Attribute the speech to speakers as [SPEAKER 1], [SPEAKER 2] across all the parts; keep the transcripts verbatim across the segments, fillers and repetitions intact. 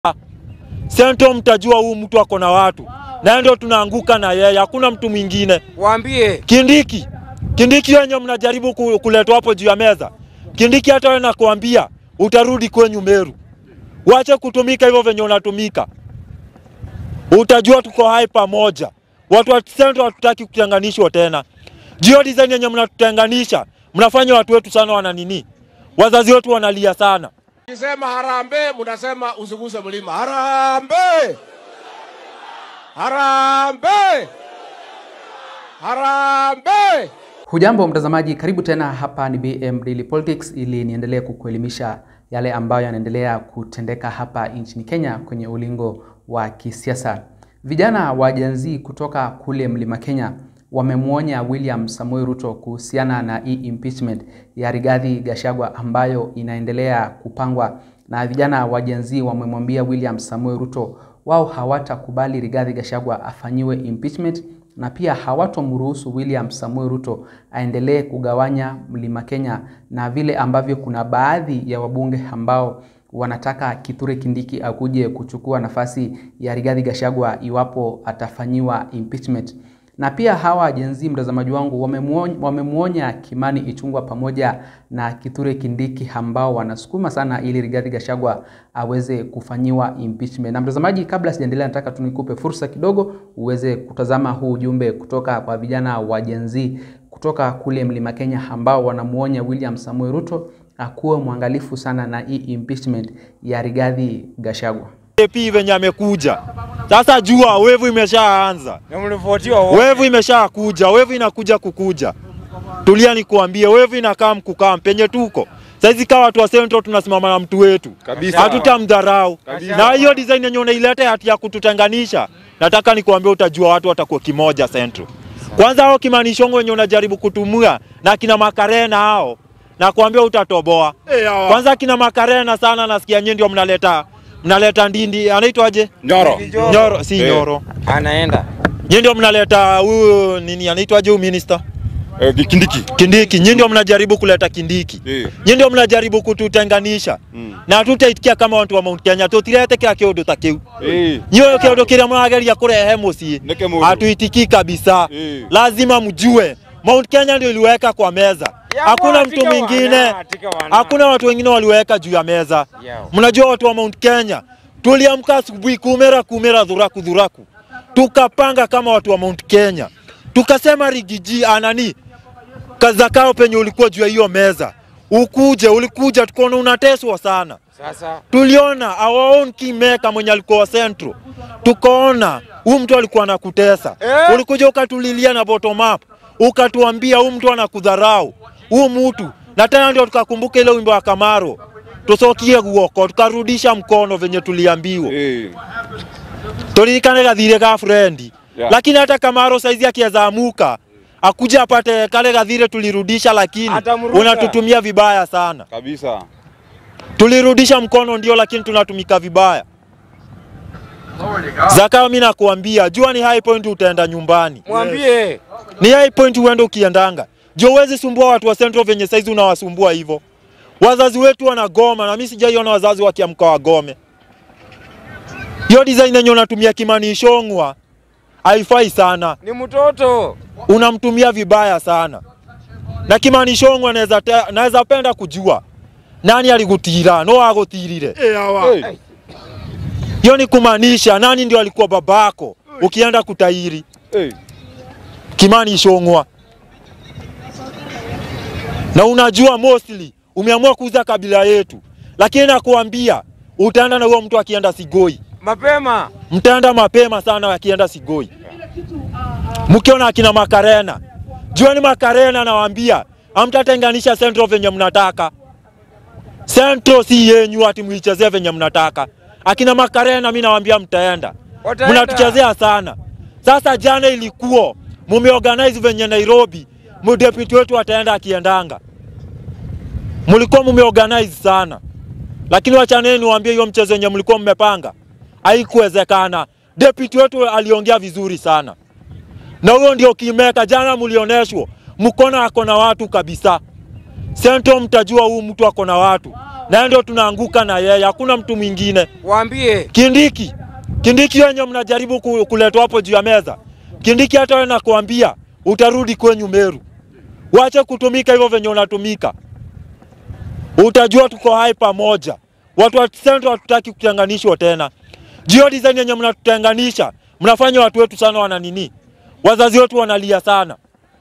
[SPEAKER 1] Sento mtajua huu mtu ako na watu. Na ndio tunaanguka na yeye, hakuna mtu mwingine.
[SPEAKER 2] Waambie
[SPEAKER 1] Kindiki. Kindiki wenye mnajaribu kuletwa hapo juu ya meza. Kindiki hata wewe nakuambia utarudi kwenyu Meru. Wacha kutumika hivyo venye unatumika. Utajua tuko hai pamoja. Watu wa Sento hatutaki kutenganishwa tena. Jio design yenye mnatutenganisha, mnafanya watu wetu sana wana nini? Wazazi wetu wanalia sana.
[SPEAKER 2] Ukisema harambee, mnasema usiguze mlima. Harambee! Harambee! Harambee!
[SPEAKER 3] Hujambo mtazamaji, karibu tena. Hapa ni B M Daily Politics ili niendelee kukuelimisha yale ambayo yanaendelea kutendeka hapa nchini Kenya kwenye ulingo wa kisiasa. Vijana wa Gen Z kutoka kule Mlima Kenya wamemuonya William Samoei Ruto kuhusiana na hii impeachment ya Rigathi Gachagua ambayo inaendelea kupangwa, na vijana wa Gen Z wamemwambia William Samoei Ruto wao hawatakubali Rigathi Gachagua afanyiwe impeachment, na pia hawatomruhusu William Samoei Ruto aendelee kugawanya Mlima Kenya, na vile ambavyo kuna baadhi ya wabunge ambao wanataka Kithure Kindiki akuje kuchukua nafasi ya Rigathi Gachagua iwapo atafanyiwa impeachment. Na pia hawa Gen Z, mtazamaji wangu, wamemuonya, wamemuonya Kimani Ichung'wah pamoja na Kithure Kindiki ambao wanasukuma sana ili Rigathi Gachagua aweze kufanyiwa impeachment. Na mtazamaji, kabla sijaendelea, nataka tunikupe fursa kidogo uweze kutazama huu ujumbe kutoka kwa vijana wa Gen Z kutoka kule Mlima Kenya ambao wanamuonya William Samoei Ruto akuwe mwangalifu sana na hii impeachment ya Rigathi Gachagua.
[SPEAKER 1] A P venye amekuja. Sasa jua wevu imeshaanza. Wevu imeshakuja, wevu inakuja kukuja. Tulia nikuambie, wevu inakaa mkukaa penye tuko. Saizi kama watu wa Sento tunasimama na mtu wetu. Hatutamdharau. Na hiyo design yenye unaileta hati ya kututenganisha, nataka nikuambie utajua watu watakuwa kimoja Sento. Kwanza hao Kimani Ichung'wah wenye unajaribu kutumia na kina Makarena hao, na kuambia utatoboa. Kwanza kina Makarena sana nasikia nyinyi ndio mnaleta mnaleta ndindi, anaitwa aje?
[SPEAKER 4] Nyoro.
[SPEAKER 1] Nyoro, si hey. Nyoro.
[SPEAKER 2] Anaenda.
[SPEAKER 1] Nyinyi ndio mnaleta huyu nini anaitwa aje huyu minister?
[SPEAKER 4] Eh, Kindiki.
[SPEAKER 1] Kindiki, nyinyi ndio mnajaribu kuleta Kindiki.
[SPEAKER 4] Hey.
[SPEAKER 1] Nyinyi ndio mnajaribu kututenganisha. Mm. Na tutaitikia kama watu wa Mount Kenya, tutirete kila kiodo takeu.
[SPEAKER 4] Eh.
[SPEAKER 1] Nyinyi kiodo kile mwageria kurehe musi. Hatuitiki kabisa. Hey. Lazima mjue Mount Kenya ndio iliweka kwa meza. Hakuna mtu mwingine, hakuna watu wengine waliweka juu ya meza. Mnajua watu wa Mount Kenya, tuliamka asubuhi kumera kumera dhuraku dhuraku. Tukapanga kama watu wa Mount Kenya. Tukasema Rigiji anani kaza kao penye ulikuwa juu ya hiyo meza. Ukuje, ulikuja tukaona unateswa sana.
[SPEAKER 2] Sasa
[SPEAKER 1] tuliona our own kingmaker mwenye alikuwa Central. Tukaona huyu mtu alikuwa anakutesa. Eh? Ulikuja ukatulilia na bottom up. Ukatuambia huyu mtu anakudharau. Huyu mtu, na tena ndio tukakumbuka ile wimbo wa Kamaro. Tusokie guoko, tukarudisha mkono venye tuliambiwa.
[SPEAKER 4] Hey.
[SPEAKER 1] Tulikane gathire ga friend. Yeah. Lakini hata Kamaro saizi akiweza amuka, akuja apate kale gathire tulirudisha, lakini unatutumia vibaya sana.
[SPEAKER 4] Kabisa.
[SPEAKER 1] Tulirudisha mkono ndio, lakini tunatumika vibaya. Zakayo mimi nakuambia, jua ni high point utaenda nyumbani.
[SPEAKER 2] Mwambie.
[SPEAKER 1] Ni high point uende ukiendanga. Jo wezi sumbua watu wa Central venye saizi unawasumbua hivyo. Wazazi wetu wanagoma na mimi sijaiona wazazi wakiamka wagome. Hiyo design yenye unatumia Kimani Ichung'wah haifai sana.
[SPEAKER 2] Ni mtoto.
[SPEAKER 1] Unamtumia vibaya sana. Na Kimani Ichung'wah naweza naweza penda kujua nani alikutira, no agotirire.
[SPEAKER 4] Hey.
[SPEAKER 1] Hiyo ni kumaanisha nani ndio alikuwa babako ukienda kutairi.
[SPEAKER 4] Hey.
[SPEAKER 1] Kimani Ichung'wah. Na unajua mostly umeamua kuuza kabila yetu, lakini nakuambia utaenda na huyo mtu akienda Sigoi
[SPEAKER 2] mapema.
[SPEAKER 1] Mtaenda mapema sana akienda Sigoi. Mkiona akina Makarena, jueni Makarena nawaambia hamtatenganisha Central venye mnataka. Central si yenyu ati muichezea venye mnataka. Akina Makarena mimi nawaambia mtaenda. Mnatuchezea sana. Sasa jana ilikuwa mumeorganize venye Nairobi, mdepute wetu ataenda akiendanga. Mlikuwa mumeorganize sana. Lakini wachaneni niwaambie hiyo mchezo yenye mlikuwa mmepanga haikuwezekana. Deputy wetu aliongea vizuri sana. Na huyo ndio kimeka jana mlioneshwa. Mkona ako na watu kabisa. Sento mtajua huyu mtu ako na watu. na ndio tunaanguka na yeye, hakuna mtu mwingine.
[SPEAKER 2] Waambie
[SPEAKER 1] Kindiki, Kindiki wenye mnajaribu kuletwa hapo juu ya meza. Kindiki hata wewe nakuambia utarudi kwenyu Meru. Wacha kutumika hivyo venye unatumika. Utajua tuko hai pamoja. Watu wa Central hatutaki kutenganishwa tena. Jio design yenye mnatutenganisha, mnafanya watu wetu sana wana nini? Wazazi wetu wanalia sana.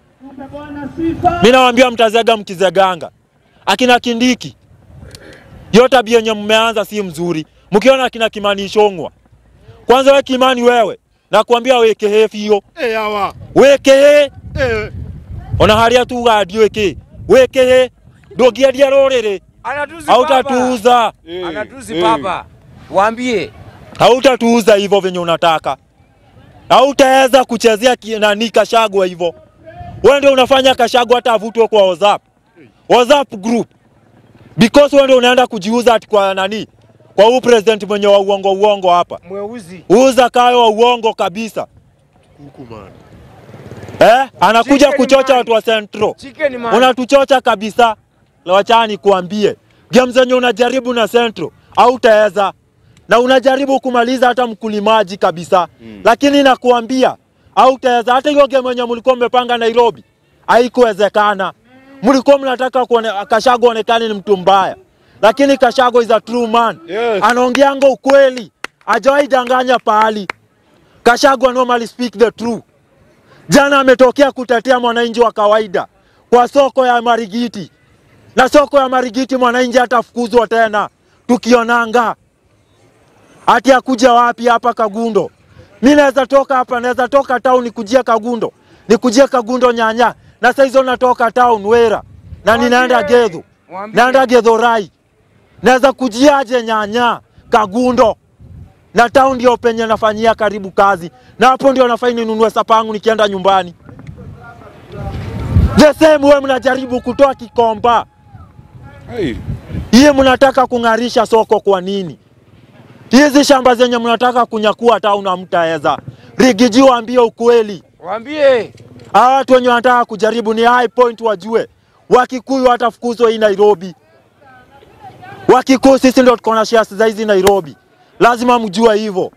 [SPEAKER 1] Mimi nawaambia mtazega mkizeganga. Akina Kindiki, hiyo tabia yenye mmeanza si mzuri. Mkiona akina Kimani Ichung'wah. Kwanza wewe Kimani wewe, nakwambia weke hefi hiyo.
[SPEAKER 4] Eh hawa.
[SPEAKER 1] Weke he.
[SPEAKER 4] Eh.
[SPEAKER 1] Ona haria tu gadio weke. Weke he. Dogia dia rorere.
[SPEAKER 2] anatuzi
[SPEAKER 1] Hautatuuza.
[SPEAKER 2] baba. Anatuzi baba. Waambie
[SPEAKER 1] Hautatuuza hivyo venye unataka. Hautaweza kuchezea nani Gachagua hivyo. Wewe ndio unafanya Gachagua hata avutwe kwa WhatsApp. WhatsApp group. Because wewe ndio unaenda kujiuza ati kwa nani? Kwa huyu president mwenye wa uongo uongo hapa.
[SPEAKER 2] Mweuzi.
[SPEAKER 1] Uza kayo wa uongo kabisa.
[SPEAKER 4] Kuku man.
[SPEAKER 1] Eh? Anakuja Chicken kuchocha watu wa Central. Unatuchocha kabisa. Lawachani kuambie. Games zenye unajaribu na Central hautaweza. Na unajaribu kumaliza hata mkulimaji kabisa. Mm. Lakini nakuambia hautaweza. Hata hiyo game yenye mlikuwa mmepanga Nairobi haikuwezekana. Mlikuwa mnataka kuone Gachagua onekane ni mtu mbaya. Lakini Gachagua is a true man.
[SPEAKER 4] Yes.
[SPEAKER 1] Anaongeanga ukweli. Hajawahi danganya pahali. Gachagua normally speak the truth. Jana ametokea kutetea mwananchi wa kawaida kwa soko ya Marigiti. Na soko ya Marigiti mwananchi hatafukuzwa tena. Tukionanga ati akuja wapi hapa Kagundo. Mimi naweza toka hapa, naweza toka town nikujia Kagundo. Nikujia Kagundo Nyanya. Na sasa hizo natoka town Wera. Na ninaenda Gedho. Naenda Githurai. Naweza kujiaje Nyanya, Kagundo. Na town ndio penye nafanyia karibu kazi. Na hapo ndio nafanya ninunue sapangu nikienda nyumbani. The same way mnajaribu kutoa Kikomba.
[SPEAKER 4] Hey.
[SPEAKER 1] Yeye mnataka kungarisha soko kwa nini? Hizi shamba zenye mnataka kunyakua town hamtaweza. Rigiji waambie ukweli.
[SPEAKER 2] Waambie.
[SPEAKER 1] Hawa watu wenye wanataka kujaribu ni high point wajue. Wakikuyu watafukuzwa hii Nairobi. Wakikuyu sisi ndio tuko na shares za hizi Nairobi. Lazima mjue hivyo.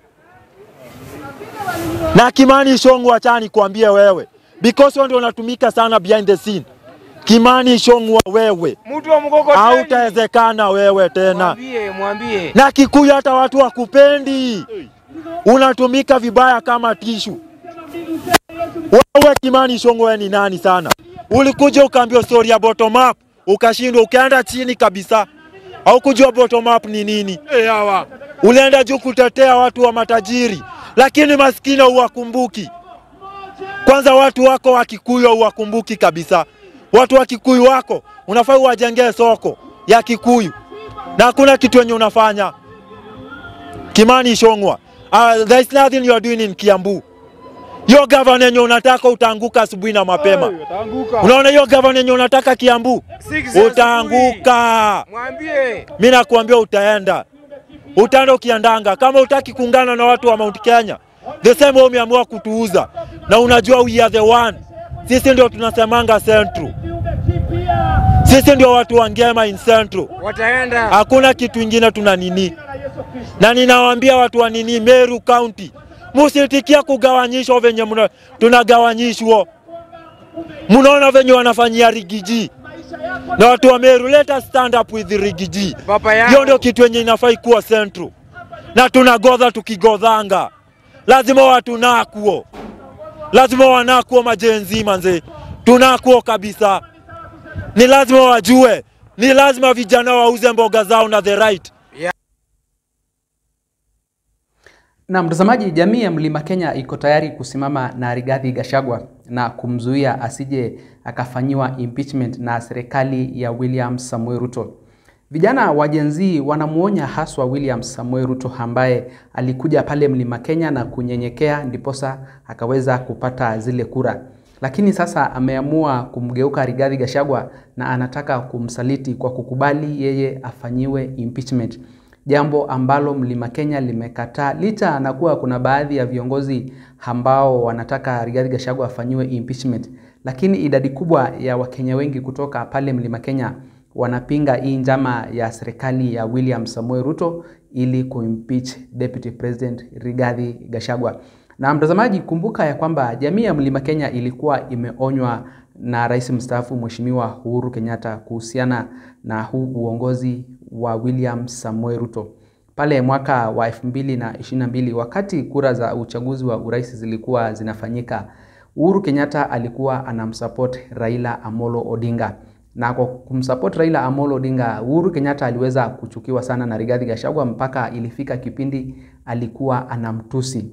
[SPEAKER 1] Na Kimani Ichung'wah achani kuambie wewe. Because wewe ndio unatumika sana behind the scene. Kimani Ichung'wah wewe.
[SPEAKER 2] Mtu wa mkokoteni.
[SPEAKER 1] Hautawezekana wewe tena.
[SPEAKER 2] Mwambie, mwambie.
[SPEAKER 1] Na Kikuyu hata watu wakupendi. Unatumika vibaya kama tishu. Wewe Kimani Ichung'wah ni nani sana? Ulikuja ukaambia story ya bottom up, ukashindwa ukaenda chini kabisa. Au kujua bottom up ni nini?
[SPEAKER 4] Eh hawa.
[SPEAKER 1] Ulienda juu kutetea watu wa matajiri, lakini maskini huwakumbuki. Kwanza watu wako wa Kikuyu huwakumbuki kabisa. Watu wa Kikuyu wako unafaa uwajengee soko ya Kikuyu. Na hakuna kitu yenye unafanya. Kimani Ichung'wah, uh, there is nothing you are doing in Kiambu. Yo governor yenye unataka utaanguka asubuhi na mapema.
[SPEAKER 4] Utaanguka.
[SPEAKER 1] Unaona hiyo governor yenye unataka Kiambu? Utaanguka.
[SPEAKER 2] Mwambie.
[SPEAKER 1] Mimi nakuambia utaenda. Utaenda ukiandanga. Kama utaki kuungana na watu wa Mount Kenya, the same way umeamua kutuuza. Na unajua we are the one. Sisi ndio tunasemanga Central. Sisi ndio watu wa ngema in Central.
[SPEAKER 2] Wataenda.
[SPEAKER 1] Hakuna kitu kingine tuna nini. Na ninawaambia watu wa nini Meru County, musitikia kugawanyishwa venye muna, tunagawanyishwa. Munaona venye wanafanyia Rigiji. Na watu wa Meru, let us stand up with the Rigiji. Hiyo ndio kitu yenye inafai kuwa Central. Na tunagodha tukigodhanga. Lazima watu nakuo. Lazima wanakuo majenzi manze. Tunakuo kabisa. Ni lazima wajue. Ni lazima vijana wauze mboga zao na the right.
[SPEAKER 3] Na mtazamaji, jamii ya Mlima Kenya iko tayari kusimama na Rigathi Gachagua na kumzuia asije akafanyiwa impeachment na serikali ya William Samoei Ruto. Vijana wa Gen Z wanamuonya haswa William Samoei Ruto ambaye alikuja pale Mlima Kenya na kunyenyekea ndiposa akaweza kupata zile kura. Lakini sasa ameamua kumgeuka Rigathi Gachagua na anataka kumsaliti kwa kukubali yeye afanyiwe impeachment. Jambo ambalo Mlima Kenya limekataa, licha na kuwa kuna baadhi ya viongozi ambao wanataka Rigathi Gachagua afanyiwe impeachment, lakini idadi kubwa ya Wakenya wengi kutoka pale Mlima Kenya wanapinga hii njama ya serikali ya William Samoei Ruto ili kuimpeach Deputy President Rigathi Gachagua. Na mtazamaji, kumbuka ya kwamba jamii ya Mlima Kenya ilikuwa imeonywa na Rais mstaafu Mheshimiwa Uhuru Kenyatta kuhusiana na huu uongozi wa William Samoei Ruto. Pale mwaka wa elfu mbili na ishirini na mbili, wakati kura za uchaguzi wa urais zilikuwa zinafanyika, Uhuru Kenyatta alikuwa anamsupport Raila Amolo Odinga. Na kwa kumsupport Raila Amolo Odinga, Uhuru Kenyatta aliweza kuchukiwa sana na Rigathi Gachagua mpaka ilifika kipindi alikuwa anamtusi.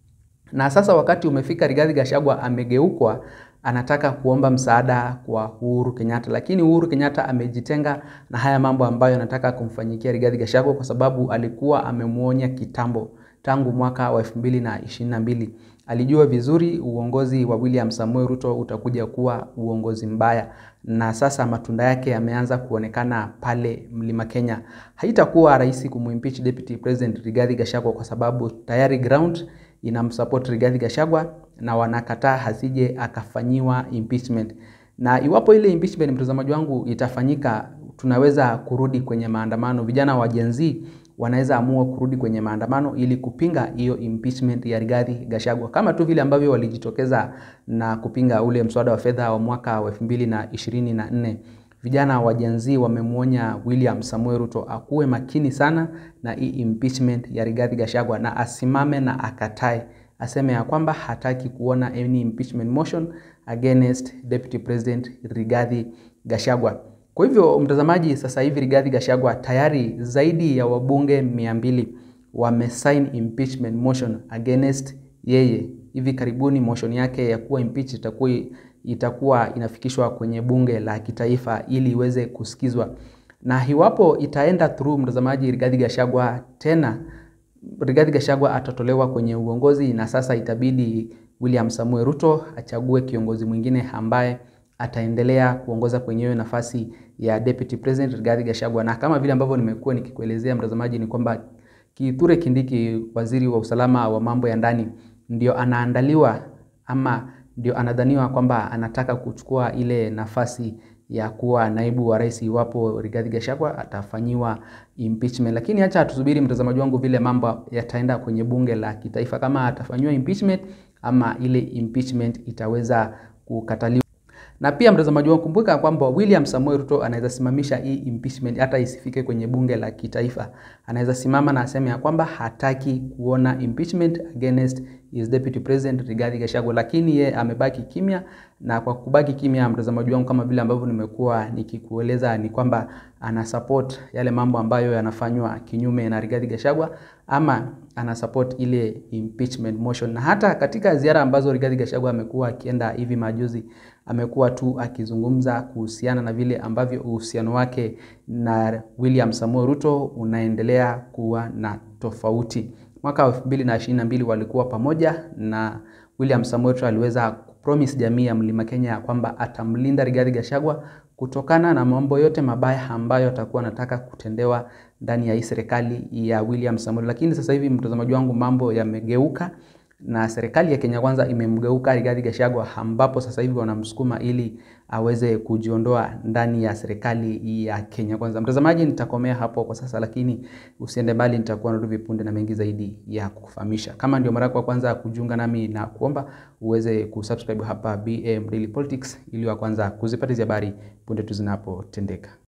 [SPEAKER 3] Na sasa wakati umefika, Rigathi Gachagua amegeukwa, anataka kuomba msaada kwa Uhuru Kenyatta, lakini Uhuru Kenyatta amejitenga na haya mambo ambayo anataka kumfanyikia Rigathi Gachagua, kwa sababu alikuwa amemuonya kitambo tangu mwaka wa elfu mbili na ishirini na mbili. Alijua vizuri uongozi wa William Samoei Ruto utakuja kuwa uongozi mbaya, na sasa matunda yake yameanza kuonekana pale Mlima Kenya. Haitakuwa rahisi kumimpeach Deputy President Rigathi Gachagua kwa sababu tayari ground inamsupport Rigathi Gachagua na wanakataa hasije akafanyiwa impeachment. Na iwapo ile impeachment, mtazamaji wangu, itafanyika, tunaweza kurudi kwenye maandamano. Vijana wa Gen Z wanaweza amua kurudi kwenye maandamano ili kupinga hiyo impeachment ya Rigathi Gachagua, kama tu vile ambavyo walijitokeza na kupinga ule mswada wa fedha wa mwaka wa elfu mbili na ishirini na nne. Vijana wa Gen Z wamemuonya William Samoei Ruto akuwe makini sana na hii impeachment ya Rigathi Gachagua, na asimame na akatae, aseme ya kwamba hataki kuona any impeachment motion against Deputy President Rigathi Gachagua. Kwa hivyo mtazamaji, sasa hivi Rigathi Gachagua tayari zaidi ya wabunge mia mbili wamesign impeachment motion against yeye. Hivi karibuni motion yake ya kuwa impeach itakuwa itakuwa inafikishwa kwenye bunge la kitaifa ili iweze kusikizwa. Na iwapo itaenda through, mtazamaji, Rigathi Gachagua tena Rigathi Gachagua atatolewa kwenye uongozi, na sasa itabidi William Samoei Ruto achague kiongozi mwingine ambaye ataendelea kuongoza kwenye nafasi ya Deputy President Rigathi Gachagua. Na kama vile ambavyo nimekuwa nikikuelezea mtazamaji, ni kwamba Kithure Kindiki, waziri wa usalama wa mambo ya ndani, ndio anaandaliwa ama ndio anadhaniwa kwamba anataka kuchukua ile nafasi ya kuwa naibu wa rais iwapo Rigathi Gachagua atafanyiwa impeachment. Lakini acha tusubiri mtazamaji wangu vile mambo yataenda kwenye bunge la kitaifa, kama atafanyiwa impeachment ama ile impeachment itaweza kukataliwa. Na pia mtazamaji wangu, kumbuka kwamba William Samoei Ruto anaweza simamisha hii impeachment hata isifike kwenye bunge la kitaifa. Anaweza simama na aseme ya kwamba hataki kuona impeachment against his Deputy President Rigathi Gachagua, lakini ye amebaki kimya. Na kwa kubaki kimya, mtazamaji wangu, kama vile ambavyo nimekuwa nikikueleza, ni kwamba ana support yale mambo ambayo yanafanywa kinyume na Rigathi Gachagua, ama ana support ile impeachment motion. Na hata katika ziara ambazo Rigathi Gachagua amekuwa akienda hivi majuzi, amekuwa tu akizungumza kuhusiana na vile ambavyo uhusiano wake na William Samoei Ruto unaendelea kuwa na tofauti. Mwaka wa elfu mbili na ishirini na mbili walikuwa pamoja, na William Samoei Ruto aliweza kupromise jamii ya Mlima Kenya kwamba atamlinda Rigathi Gachagua kutokana na mambo yote mabaya ambayo atakuwa anataka kutendewa ndani ya hii serikali ya William Samoei. Lakini sasa hivi mtazamaji wangu, mambo yamegeuka, na serikali ya Kenya Kwanza imemgeuka Rigathi Gachagua, ambapo sasa hivi wanamsukuma ili aweze kujiondoa ndani ya serikali ya Kenya Kwanza. Mtazamaji, nitakomea hapo kwa sasa, lakini usiende mbali, nitakuwa narudi punde na mengi zaidi ya kukufahamisha. Kama ndio mara yako ya kwanza kujiunga nami, na kuomba uweze kusubscribe hapa B M Daily Politics ili wa kwanza kuzipata hizo habari punde tu zinapotendeka.